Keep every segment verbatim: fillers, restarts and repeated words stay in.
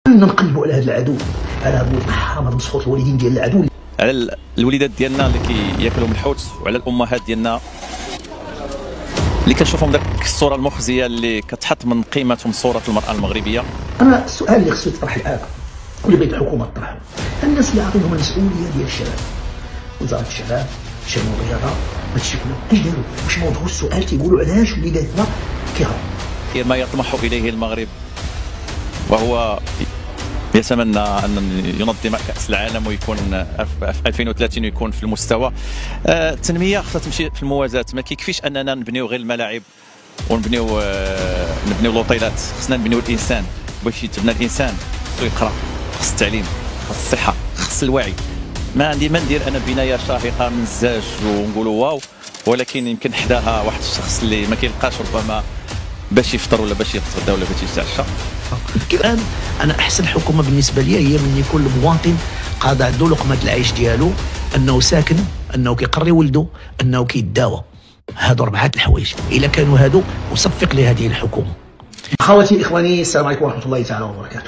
ننقلبوا على هذا العدو، على هذا الحرام المسخوط الوالدين ديال العدو، على الوليدات ديالنا اللي كياكلوا من الحوت، وعلى الامهات ديالنا اللي كنشوفهم داك الصوره المخزيه اللي كتحط من قيمتهم صوره المراه المغربيه. انا السؤال اللي خصو يطرح الان واللي بغيت الحكومه تطرحه، الناس اللي عاطينهم المسؤوليه ديال الشباب، وزاره الشباب، الشباب والرياضه، هادشي كله اش داروا؟ واش موضوع السؤال تيقولوا علاش وليداتنا كيهربوا؟ خير ما يطمح اليه المغرب وهو يتمنى ان ينظم كاس العالم ويكون في ألفين وثلاثين ويكون في المستوى. التنميه خصها تمشي في الموازاه، ما كيكفيش اننا نبنيو غير الملاعب ونبنيو نبنيو لوطيلات، خصنا نبنيو الانسان. باش يتبنى الانسان خصو يقرا، خص التعليم، خص الصحه، خص الوعي. ما عندي ما ندير انا بنايه شاهقه من الزاج ونقولوا واو، ولكن يمكن حداها واحد الشخص اللي ما كيلقاش ربما باش يفطر ولا باش يتغدى ولا باش يتعشى. الان انا احسن حكومه بالنسبه لي هي من كل مواطن قاضي عنده لقمه العيش ديالو، انه ساكن، انه كيقري ولده، انه كيداوى. هادو اربعه الحوايج الا كانوا هادو اصفق لهذه الحكومه. اخواتي اخواني، السلام عليكم ورحمه الله تعالى وبركاته.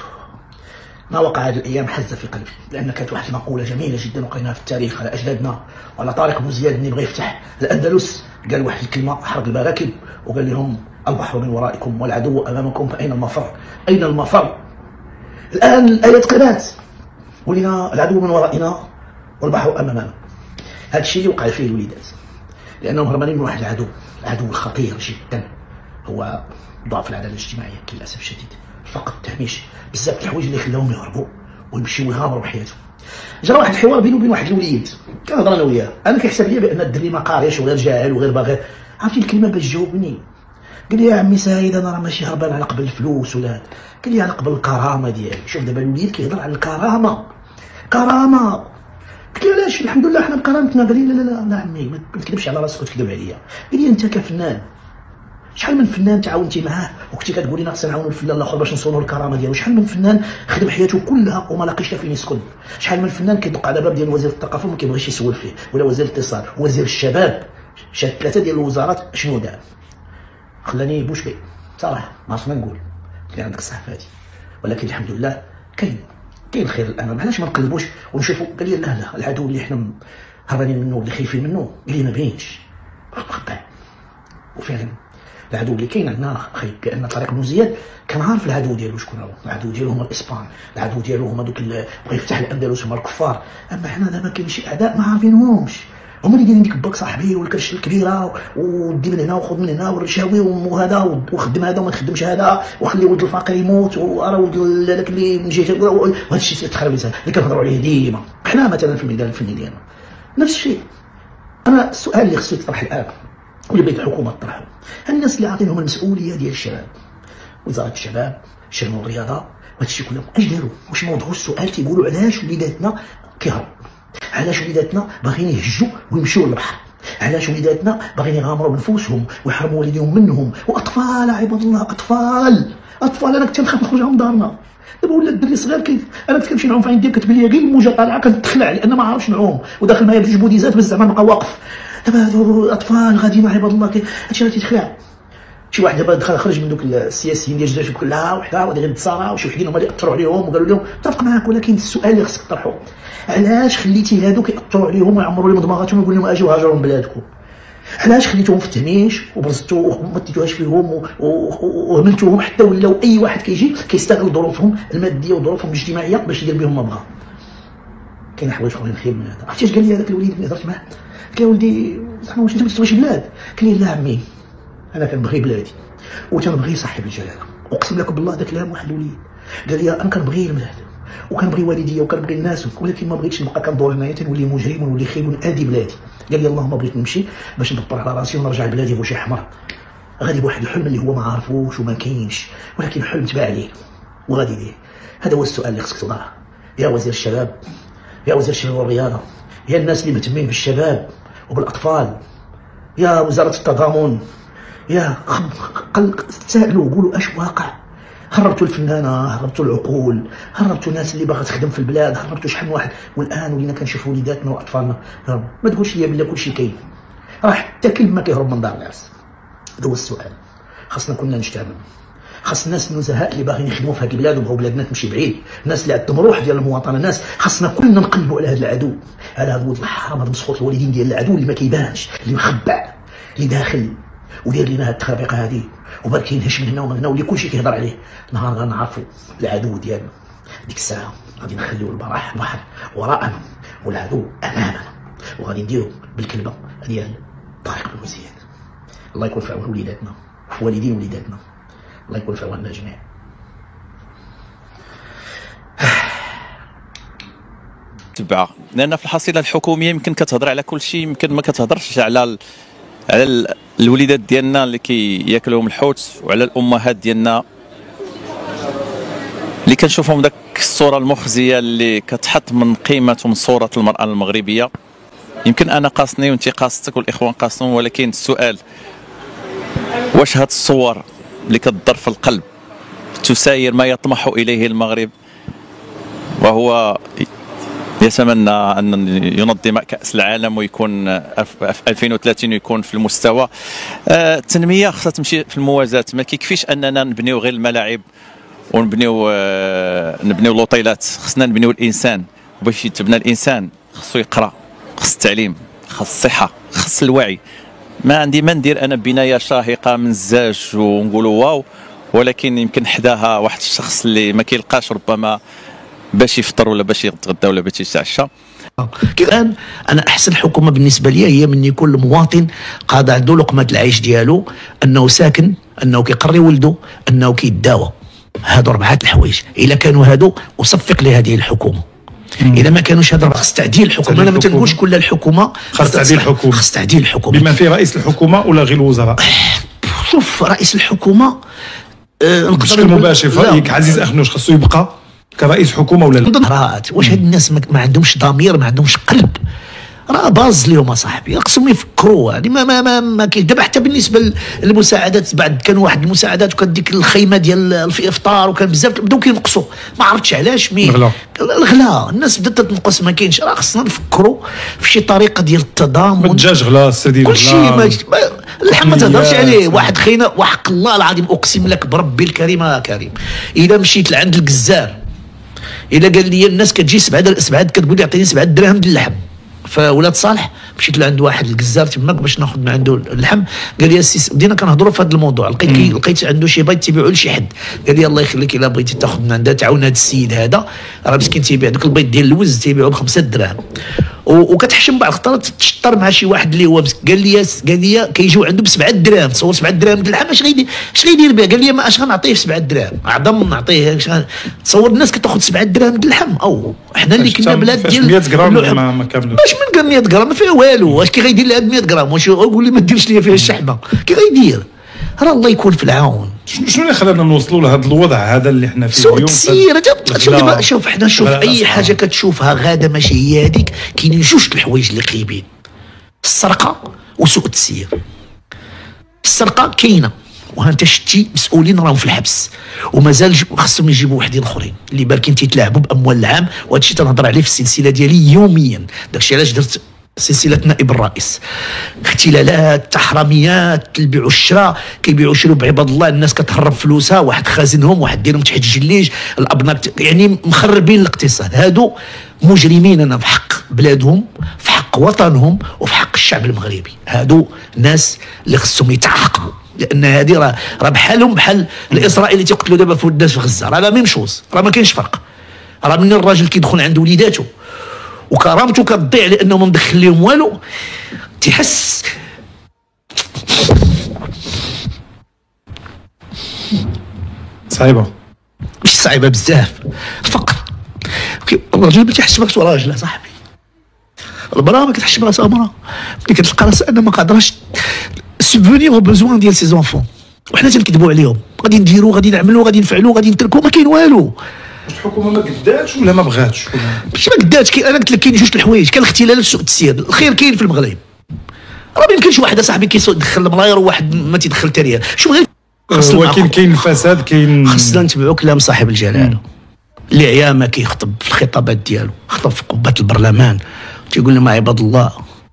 ما وقع هذه الايام حز في قلبي، لان كانت واحد المقوله جميله جدا وقريناها في التاريخ على اجدادنا وعلى طارق بن زياد ملي بغى يفتح الاندلس، قال واحد الكلمه حرق البراكب وقال لهم البحر من ورائكم والعدو امامكم فاين المفر؟ اين المفر؟ الان الايه تقرات ولينا العدو من ورائنا والبحر امامنا. هذا الشيء اللي وقع فيه الوليدات، لانهم هربانين من واحد العدو، العدو الخطير جدا هو ضعف العداله الاجتماعيه للاسف الشديد، الفقر، التهميش، بزاف الحوايج اللي خلاهم يهربوا ويمشيو يغامروا بحياتهم. جرى واحد الحوار بينه وبين واحد الوليد، كنهضر انا وياه، انا كيحسب لي بان الدري ما قاريش وغير جاهل وغير باغي. عرفتي الكلمه باش جاوبني؟ قال لي يا عمي سعيد انا راه ماشي هربان على قبل الفلوس ولا، قال لي على قبل الكرامه ديالي. شوف دابا الوليد كيهضر على الكرامه، كرامه. قلت له علاش؟ الحمد لله حنا بكرامتنا. قال لي لا لا لا لا عمي ما تكذبش على راسك وتكذب عليا. قال لي انت كفنان شحال من فنان تعاونتي معاه وكنتي كتقولي لنا خصنا نعاونوا الفنان الاخر باش نصونوا الكرامه ديالو، شحال من فنان خدم حياته كلها وما لاقيش فين يسكن، شحال من فنان كيدق على باب ديال وزير الثقافه وما كيبغيش يسول فيه، ولا وزير الاتصال، وزير الشباب، شاد ثلاثه ديال الوزارات شنو دار؟ خلاني بوش بي صراحه ما عرفت ما نقول، كاين عندك الصحه هذه، ولكن الحمد لله كاين كاين خير الان. علاش ما نقلبوش ونشوفوا؟ قال لي لا لا العدو اللي حنا هربانين منه اللي خايفين منه قال لي ما باينش مخبع. وفعلا العدو اللي كاين عندنا خايب، لان طارق بن زياد كان عارف العدو ديالو شكون هو، العدو ديالو هما الاسبان، العدو ديالو هما دوك اللي بغا يفتح الاندلس هما الكفار. اما حنا دابا كاين شي اعداء ما عارفينهمش، هما اللي دايرين ديك باك صاحبي والكرش الكبيره ودي من هنا وخذ من هنا والرشاوي وهذا وخدم هذا وما تخدمش هذا وخلي ولد الفقير يموت وراه ولد هذاك اللي من جهه، وهذا الشيء تخرب اللي كنهضروا عليه ديما. حنا مثلا في الميدان الفني ديالنا نفس الشيء. انا السؤال اللي خصو يطرح الان واللي بغيت الحكومه تطرحه، الناس اللي عاطينهم المسؤوليه ديال الشباب، وزاره الشباب، الشباب والرياضه، وهذا الشيء كله اش داروا؟ واش موضوع السؤال تيقولوا علاش وليداتنا كيهربوا؟ علاش وليداتنا باغيين يهجوا ويمشيو للبحر؟ علاش وليداتنا باغيين يغامروا بنفوسهم ويحرموا والديهم منهم؟ واطفال عباد الله، اطفال اطفال. انا كنت نخاف نخرج من دارنا، دابا ولا الدري صغير كي انا كنت كنمشي نعوم في عين ديالي كتبان لي غير الموجه طالعه كنتخلع لان ما عارفش نعوم وداخل معايا بجوج بوديزات بس زعما نبقى واقف. دابا هادو اطفال غاديين عباد الله، هادشي راه تيتخلع. شي واحد دابا دخل خرج من دوك السياسيين ديال الجزائر كلها وحده وغادي غير التصارى وشي وحدين هما اللي اثروا عليهم وقالوا لهم متفق معاك، ولكن السؤال اللي خصك تطرحه علاش خليتي هادو كيأثروا عليهم ويعمروا لهم دماغاتهم ويقول لهم اجيو هاجروا من بلادكم؟ علاش خليتوهم في التهميش وبرزتوا وما ديتوهاش فيهم وهملتوهم حتى ولاو اي واحد كيجي كيستغل ظروفهم الماديه وظروفهم الاجتماعيه باش يدير بهم ما بغا؟ كاين حوايج اخرين خير من هذا. عرفتي اش قال لي هذاك الوليد اللي هضرت معاه؟ قال لي ولدي زعما واش انت ما تبغيش بلاد؟ قال لي لا عمي انا كنبغي بلادي وتنبغي صاحب الجلاله. اقسم لكم بالله ذاك العام واحد الوليد قال لي انا كنبغي البلاد وكنبغي والديا وكنبغي الناس، ولكن ما بغيتش نبقى كندور هنايا تنولي مجرم ونولي خايب ونادي بلادي. قال لي اللهم بغيت نمشي باش ندبر على راسي ونرجع لبلادي بوشي حمر، غادي بواحد الحلم اللي هو ما عارفوش وما كاينش، ولكن حلم تباع عليه وغادي ليه. هذا هو السؤال اللي خصك تطرحه يا وزير الشباب، يا وزير الشباب والرياضه، يا الناس اللي مهتمين بالشباب وبالاطفال، يا وزاره التضامن، يا تسائلوا وقولوا اش واقع. هربتوا الفنانه، هربتوا العقول، هربتوا الناس اللي باغا تخدم في البلاد، هربتوا شحال من واحد، والان ولينا كنشوفوا وليداتنا واطفالنا هربوا. ما تقولش لي بلا كلشي كاين، راه حتى كلب ما كيهرب من دار العرس. هذا هو السؤال. خاصنا كلنا نجتمع، خاص الناس النزهاء اللي باغيين يخدموا في هذه البلاد وبغاو بلادنا تمشي بعيد، الناس اللي عندهم روح ديال المواطنه، الناس خاصنا كلنا نقلبوا على هذا العدو، على هذا ولد الحرام، هذا مسخوط الوالدين ديال العدو اللي ما كيبانش، اللي مخبع، اللي داخل ودير لنا هذه التخربيقه هذه وبرك كينهش من هنا ومن هنا واللي كلشي كيهضر عليه. نهار غنعرفوا العدو ديالنا ديك الساعه غادي نخليو البراح البحر وراءنا والعدو امامنا، وغادي نديرو بالكلمه ديال طارق بن زياد. الله يكون في عون وليداتنا وفي والدين وليداتنا، الله يكون في عوننا جميعا. تبعها لان في الحصيله الحكوميه يمكن كتهضر على كل شيء، يمكن ما كتهضرش على ال... على ال... الوليدات ديالنا اللي كياكلوهم الحوت، وعلى الامهات ديالنا اللي كنشوفهم داك الصوره المخزيه اللي كتحط من قيمه ومن صوره المراه المغربيه. يمكن انا قاصني وانت قاصتك والاخوان قاصون، ولكن السؤال واش هاد الصور اللي كتضر في القلب تساير ما يطمح اليه المغرب، وهو يتمنى ان ينظم كاس العالم ويكون في ألفين وثلاثين ويكون في المستوى. التنميه خصها تمشي في الموازاه، ما كيكفيش اننا نبنيو غير الملاعب ونبنيو نبنيو لوطيلات، خصنا نبنيو الانسان. باش يتبنى الانسان خصو يقرا، خص التعليم، خص الصحه، خص الوعي. ما عندي ما ندير انا بنايه شاهقه من الزاج ونقولوا واو، ولكن يمكن حداها واحد الشخص اللي ما كيلقاش ربما باش يفطر ولا باش يتغدى ولا باش يتعشى. الان انا احسن حكومه بالنسبه لي هي من يكون المواطن قاعد عنده لقمه العيش ديالو، انه ساكن، انه كيقري ولده، انه كيداوى. هادو اربعه الحوايج الا كانوا هادو اصفق لهذه الحكومه. اذا ما كانوش هذا خص تعديل الحكومه. انا ما تنقولش كل الحكومه خص تعديل الحكومه، خص تعديل الحكومه بما فيه رئيس الحكومه ولا غير الوزراء. شوف رئيس الحكومه أه بشكل مباشر في رايك عزيز اخنوش خصو يبقى كرئيس حكومه ولا لا؟ واش هاد الناس ما عندهمش ضمير، ما عندهمش قلب؟ راه باز ليهم اصاحبي، خصهم يفكروا. يعني ما ما ما, ما كاين دابا حتى بالنسبه للمساعدات، بعد كان واحد المساعدات وكديك الخيمه ديال الافطار وكان بزاف بداو كينقصوا، ما عرفتش علاش. مي الغلا الغلا الناس بدات تنقص، ما كاينش. راه خصنا نفكروا في شي طريقه ديال التضامن. الدجاج غلا، السردين غلا، كلشي اللحم ما تهضرش عليه. واحد خينا وحق الله العظيم اقسم لك بربي الكريم يا كريم، اذا مشيت لعند الجزار الا قال لي الناس كتجي سبعه سبعه كتقول لي عطيني سبعه دراهم ديال اللحم، فولاد صالح مشيت لعند واحد الجزار تماك باش ناخذ من عنده اللحم، قال لي السي بدينا كنهضروا في هذا الموضوع، لقيت لقيت عنده شي بيت تيبيعوا لشي حد، قال لي الله يخليك الا بغيتي تاخذ من عنده تعاون هذا السيد هذا، راه مسكين تيبيع دوك البيض ديال اللوز تيبيعوا بخمسة دراهم، وكتحشم بعض الخطرات تشطر مع شي واحد اللي هو قال لي قال لي كيجيو عنده بسبعة دراهم، تصور سبعة دراهم د اللحم اش غيدير اش غيدير بها؟ قال لي ما اش غنعطيه في سبعة دراهم، اعظم نعطيه. تصور الناس كتاخذ سبعة دراهم د اللحم، او حنا اللي كنا بلاد ديال مية غرام ما كاملوش. باش من مية غرام ما فيها والو، واش كي غيدير لهاد مية غرام؟ واش يقول لي ما ديرش ليا فيها الشحمه؟ كي غيدير؟ راه الله يكون في العون. شنو اللي خلانا نوصلوا لهذا الوضع هذا اللي حنا فيه اليوم؟ سير شوف شوف حنا نشوف اي حاجه كتشوفها غاده ماشي هي هذيك، كاينين جوج الحوايج اللي قريبين: السرقه وسوء التسيير. السرقه كاينه وانت شتي مسؤولين راهم في الحبس، ومازال خصهم يجيبوا وحدين اخرين اللي باركين تيتلاعبوا باموال العام، وهذا الشيء تنهضر عليه في السلسله ديالي يوميا. داكشي علاش درت سلسله نائب الرئيس. اختلالات، تحرميات، البيع والشراء، كيبيعوا يشروا بعباد الله، الناس كتهرب فلوسها، واحد خازنهم، واحد ديرهم تحت الجليج، الابناء يعني مخربين الاقتصاد. هادو مجرمين انا في حق بلادهم، في حق وطنهم، وفي حق الشعب المغربي. هادو ناس اللي خصهم يتعاقبوا، لان هذه راه راه بحالهم بحال الاسرائيلي اللي تيقتلوا دابا في الناس في غزه، راه لا ميم شوز، راه ما كاينش فرق. راه من الراجل كيدخل عند وليداته وكرامته كتضيع لانه ما مدخل لهم والو، تيحس صعيبه. مش صعيبه بزاف، الفقر. الراجل ما تيحسش براسو راجل اصاحبي، المراه ما كتحسش براسها مراه، ملي كتلقى راسها انها ما قادراش سبفونيغ او بوزوان ديال سي زونفون، وحنا تنكذبوا عليهم، غادي نديروا غادي نعملوا غادي نفعلوا غادي نتركوا، ما كاين والو. الحكومه ما قداتش ولا ما بغاتش؟ ماشي ما قداتش، كاين انا قلت لك كاين جوج الحوايج: كان الاختلال سوء التسيير. الخير كاين في المغرب، راه ما يمكنش واحد صاحبي كيدخل الملاير وواحد ما تيدخل حتى ريال. شوف غير ولكن كاين الفساد، كاين خصنا نتبعوا كلام صاحب الجلاله اللي عيا ما كيخطب في الخطابات ديالو، خطب في قبه البرلمان تيقول لهم عباد الله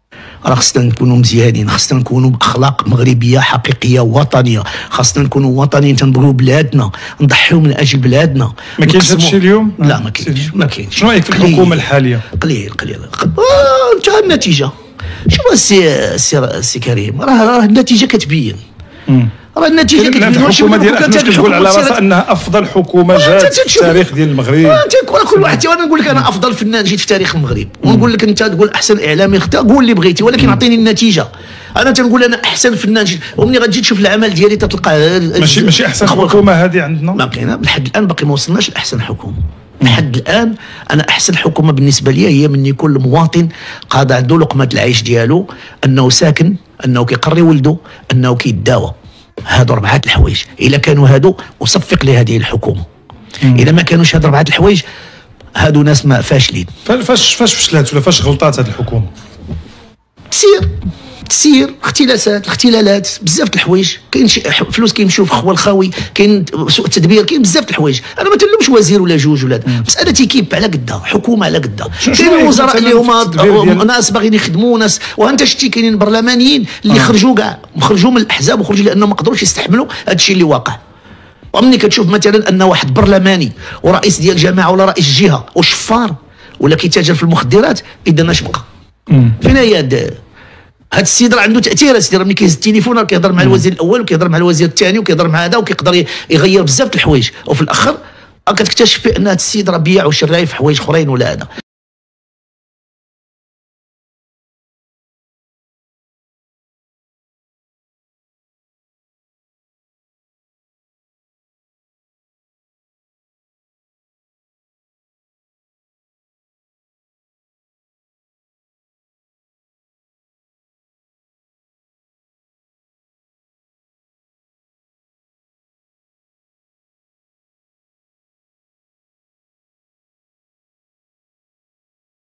راه خصنا نكونوا مزيانين، خصنا نكونوا باخلاق مغربيه حقيقيه وطنيه، خصنا نكونوا وطنيين تنبغيو بلادنا، نضحيو من اجل بلادنا. ما كاينش هذا الشيء اليوم؟ لا ما كاينش ما كاينش. شنو رايك في الحكومه الحاليه؟ قليل قليل آه انت النتيجه شوف السي سي سي كريم، راه راه النتيجه كتبين. راه النتيجه كتبين. الحكومه ديال احمد كتقول على راسها انها افضل حكومه جات في التاريخ ديال المغرب. انت كل واحد، وانا نقول لك انا افضل فنان جيت في تاريخ المغرب، ونقول لك انت تقول احسن اعلامي اختار، قول اللي بغيتي، ولكن اعطيني النتيجه. انا تنقول انا احسن فنان جيت، ومني غتجي تشوف العمل ديالي تلقى ماشي ماشي احسن حكومه هذه عندنا. ما كاينه لحد الان، باقي ما وصلناش لاحسن حكومه. لحد الان انا احسن حكومه بالنسبه لي هي من يكون المواطن قاضي عنده لقمه العيش ديالو، انه ساكن، انه كيقري ولده، انه كيداوى. هادو ربعه الحوايج، الا كانوا هادو اصفق لهذه الحكومه. اذا ما كانوش هاد ربعه الحوايج هادو ناس ما فاشلين. فاش فاش فشلات ولا فاش غلطات هذه الحكومه؟ تسير تسير اختلاسات اختلالات بزاف د الحوايج، كاين شي فلوس كيمشيو في خوا الخاوي، كاين سوء التدبير، كاين بزاف د الحوايج. انا ما تنلومش وزير ولا جوج ولا مساله تيكيب على قدها، حكومه على قدها. كاين وزراء اللي هما ناس باغيين يخدموا ناس، وانت شتي كاينين برلمانيين اللي آه. خرجوا كاع خرجوا من الاحزاب وخرجوا لانهم ما قدروش يستحملوا هذا الشيء اللي واقع. ومني كتشوف مثلا ان واحد برلماني ورئيس ديال جماعه ولا رئيس جهه وشفار ولا كيتاجر في المخدرات، اذا اش بقى؟ فين هي هذا السيد راه عنده تاثير. هذا السيد راه ملي كيهز التليفون راه كيهضر مع الوزير الاول وكيهضر مع الوزير الثاني وكيهضر مع هذا، وكيقدر يغير بزاف د الحوايج، وفي الاخر كتكتشف بان هذا السيد راه بيع وشراي في حوايج اخرين ولا هذا.